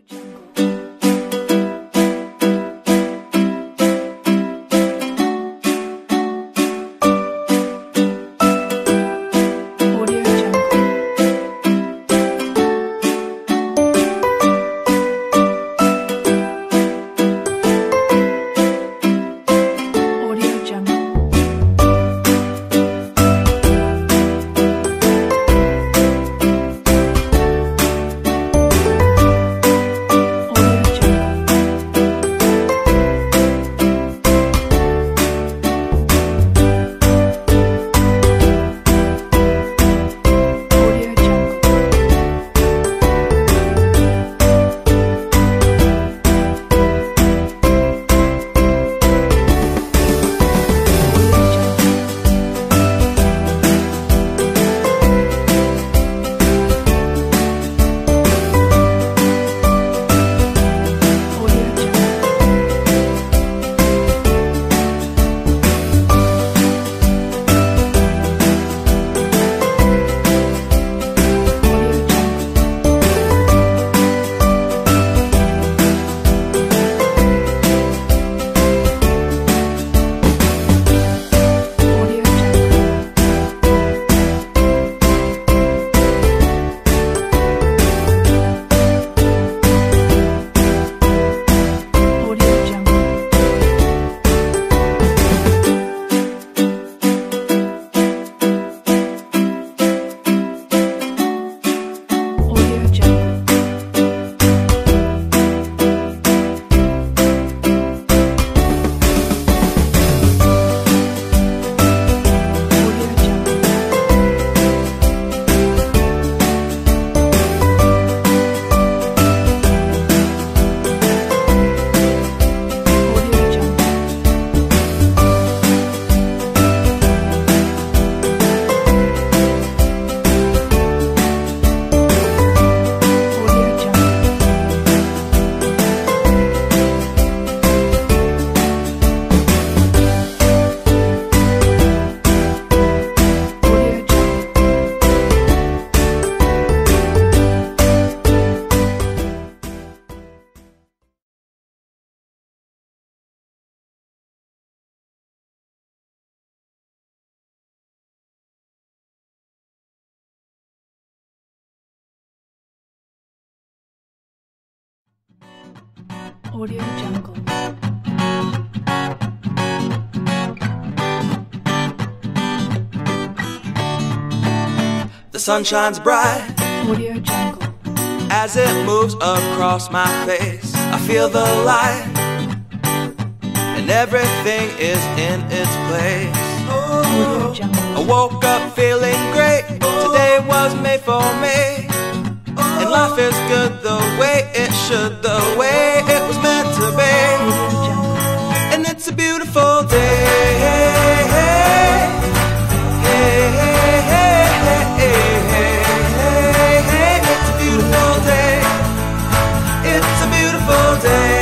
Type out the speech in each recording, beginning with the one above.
Audio Jungle. The sun shines bright Audio Jungle. as it moves across my face. I feel the light and everything is in its place. Audio Jungle. I woke up feeling great. Today was made for me, and life is good the way it should, the way it was meant to be. Audio Jungle. And it's a beautiful day. It's a beautiful day. It's a beautiful day.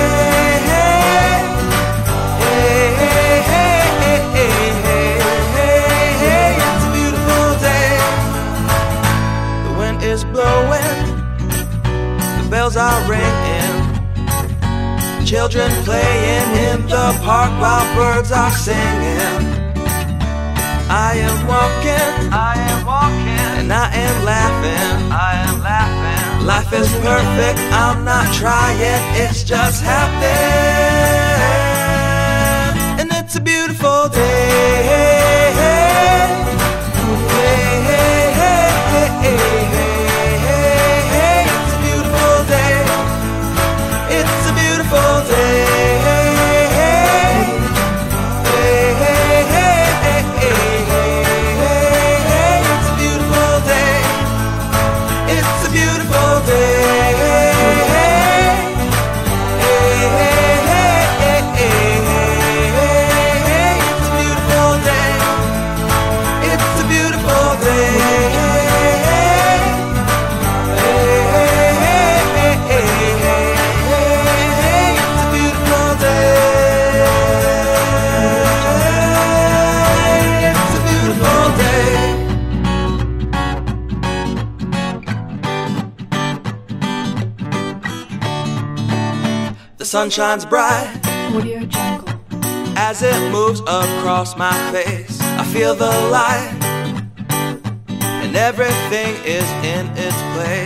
It's a beautiful day. The wind is blowing, the bells are ringing, children playing in the park while birds are singing. I am walking, and I am laughing, Life is perfect, I'm not trying, it's just happening. And it's a beautiful day. It's a beautiful day. It's a beautiful day. The sun shines bright Audio Jungle. as it moves across my face. I feel the light and everything is in its place.